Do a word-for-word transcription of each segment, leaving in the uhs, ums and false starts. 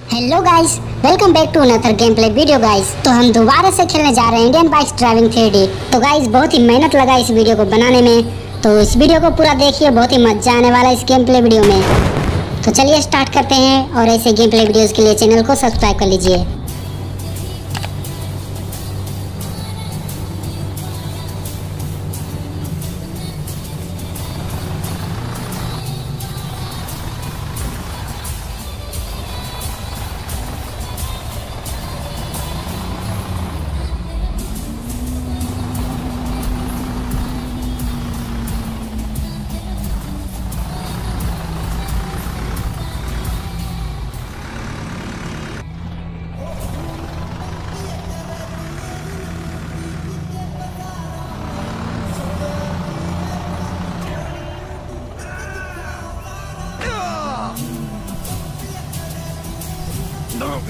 Hello guys, welcome back to another gameplay video guys. तो हम दोबारा से खेलने जा रहे हैं Indian bikes driving three D. तो गाइस बहुत ही मेहनत लगा इस वीडियो को बनाने में, तो इस वीडियो को पूरा देखिए, बहुत ही मजा आने वाला है इस गेम प्ले वीडियो में। तो चलिए स्टार्ट करते हैं, और ऐसे गेम प्ले वीडियोस के लिए चैनल को सब्सक्राइब कर लीजिए। No.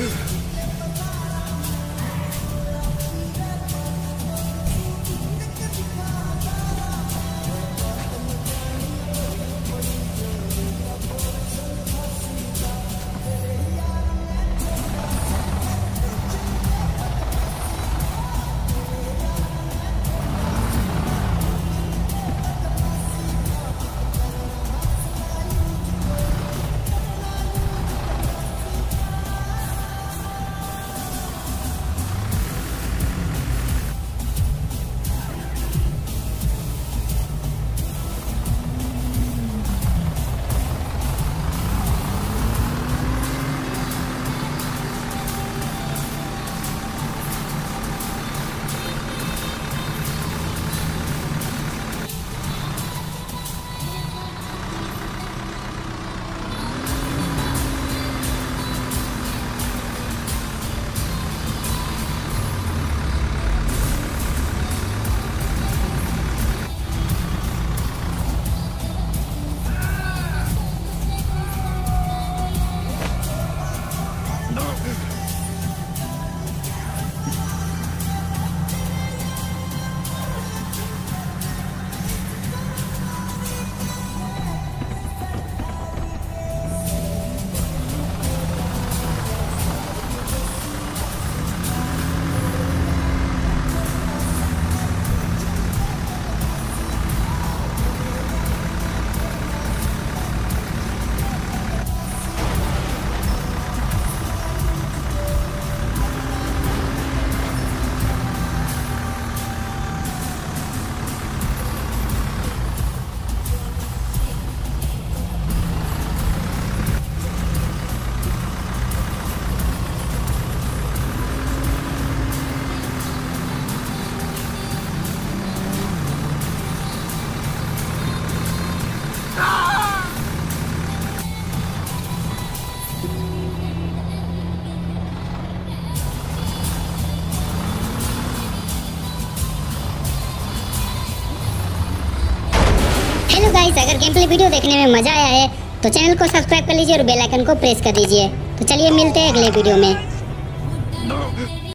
हेलो गाइस, अगर गेम प्ले वीडियो देखने में मजा आया है तो चैनल को सब्सक्राइब कर लीजिए और बेल आइकन को प्रेस कर दीजिए। तो चलिए मिलते हैं अगले वीडियो में।